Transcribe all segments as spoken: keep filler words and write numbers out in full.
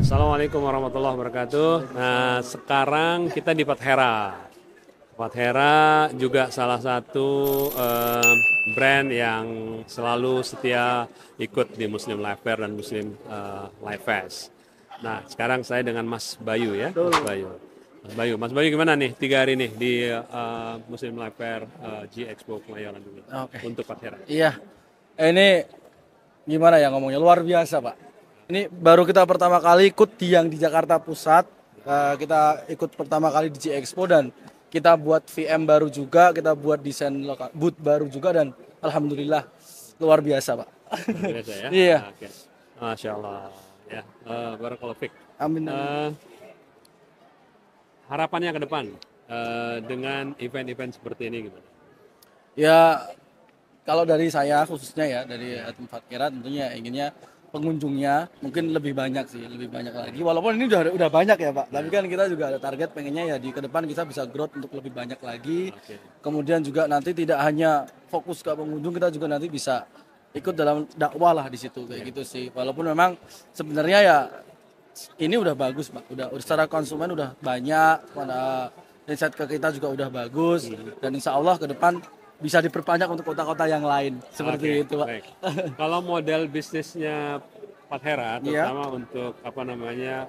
Assalamualaikum warahmatullahi wabarakatuh. Nah, sekarang kita di Pathera. Pathera juga salah satu eh, brand yang selalu setia ikut di Muslim Life Fair dan Muslim eh, Life Fest. Nah, sekarang saya dengan Mas Bayu ya, Mas Bayu. Mas Bayu, Mas Bayu gimana nih tiga hari nih di eh, Muslim Life Fair eh, G Expo Kemayoran ini Oke. untuk Pathera? Iya. Eh, Ini gimana ya ngomongnya? Luar biasa, Pak. Ini baru kita pertama kali ikut di yang di Jakarta Pusat. Eh, kita ikut pertama kali di G Expo dan kita buat V M baru juga, kita buat desain loka- booth baru juga dan alhamdulillah luar biasa, Pak. Biasa ya? Iya. Oke. Masya Allah. Ya, eh, barakallahu fik. Amin. amin. Eh, harapannya ke depan eh, dengan event-event seperti ini gimana? Ya, kalau dari saya khususnya ya dari Atom Fatkera tentunya inginnya pengunjungnya mungkin lebih banyak sih, lebih banyak lagi. Walaupun ini udah udah banyak ya Pak, tapi kan kita juga ada target pengennya ya di ke depan kita bisa growth untuk lebih banyak lagi. Oke. Kemudian juga nanti tidak hanya fokus ke pengunjung, kita juga nanti bisa ikut dalam dakwah lah di situ kayak gitu sih. Walaupun memang sebenarnya ya ini udah bagus Pak, udah udah secara konsumen udah banyak, pada insight ke kita juga udah bagus dan insya Allah ke depan bisa diperbanyak untuk kota-kota yang lain seperti Oke, itu Pak. baik. Kalau model bisnisnya Pathera, Iya. terutama untuk apa namanya,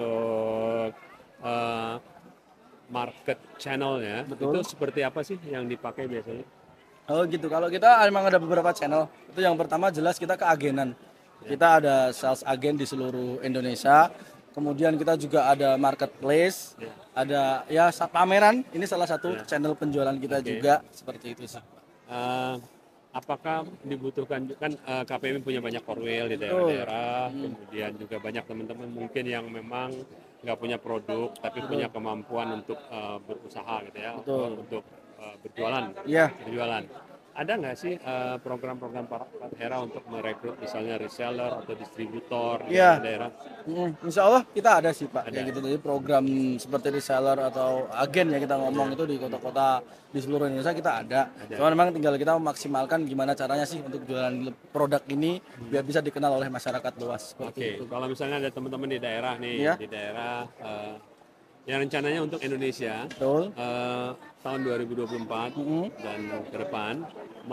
untuk eh, market channelnya, Betul. itu seperti apa sih yang dipakai biasanya? Oh gitu. Kalau kita emang ada beberapa channel. Itu yang pertama jelas kita keagenan. Kita ada sales agen di seluruh Indonesia. Kemudian kita juga ada marketplace, ada ya sa- pameran. Ini salah satu channel penjualan kita juga seperti itu sih. Eh, apakah dibutuhkan kan eh, K P M punya banyak korwil di daerah-daerah, kemudian juga banyak teman-teman mungkin yang memang nggak punya produk tapi punya kemampuan untuk eh, berusaha gitu ya, Betul. untuk eh, berjualan, Iya. berjualan. Ada nggak sih eh, program-program Pathera untuk merekrut misalnya reseller atau distributor di Iya. daerah? Mm, Insya Allah kita ada sih Pak, Ada. kayak gitu. Jadi program seperti reseller atau agen ya kita ngomong itu di kota-kota di seluruh Indonesia kita ada. Cuma memang tinggal kita memaksimalkan gimana caranya sih untuk jualan produk ini biar bisa dikenal oleh masyarakat luas. Seperti Oke, itu. kalau misalnya ada teman-teman di daerah nih, Iya. di daerah eh, yang rencananya untuk Indonesia Betul. eh, tahun dua ribu dua puluh empat dan ke depan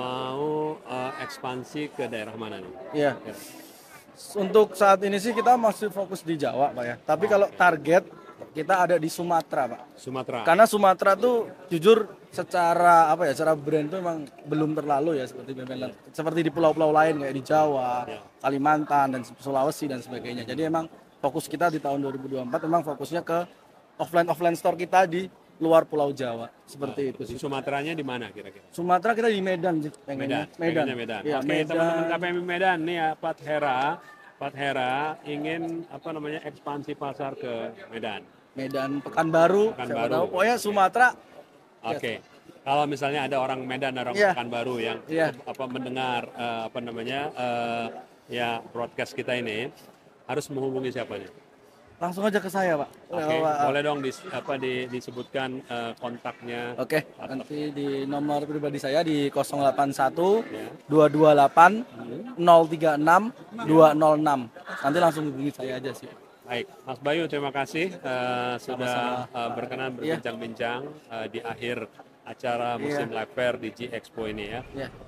mau eh, ekspansi ke daerah mana nih? Iya. Untuk saat ini sih kita masih fokus di Jawa Pak ya. Tapi kalau target kita ada di Sumatera Pak. Sumatera. Karena Sumatera tuh jujur secara apa ya, secara brand tuh emang belum terlalu ya seperti brand seperti di pulau-pulau lain kayak di Jawa, Kalimantan dan Sulawesi dan sebagainya. Jadi emang fokus kita di tahun dua ribu dua puluh empat memang fokusnya ke offline offline store kita di luar Pulau Jawa seperti itu Di sih. Sumateranya di mana kira-kira? Sumatera kita di Medan sih Medan. pengennya. Medan. pengennya Medan. Iya, Oke, teman-teman K P M Medan nih ya, Pathera, Pathera ingin apa namanya ekspansi pasar ke Medan. Medan, Pekanbaru, siapa Pekanbaru. tahu. Pokoknya Sumatera. Oke. Kalau misalnya ada orang Medan, orang Iya. Pekanbaru yang Iya. apa mendengar eh, apa namanya eh, ya broadcast kita ini harus menghubungi siapa nih? Langsung aja ke saya, Pak. Oke, Ya, Pak. boleh dong dis, apa di, disebutkan eh, kontaknya. Oke, nanti di nomor pribadi saya di nol delapan satu Ya. dua dua delapan nol tiga enam dua nol enam. Nanti langsung hubungi saya aja sih. Baik, Mas Bayu terima kasih eh, sudah eh, berkenan Iya. berbincang-bincang eh, di akhir acara Muslim Life Fair di G Expo ini ya. Ya.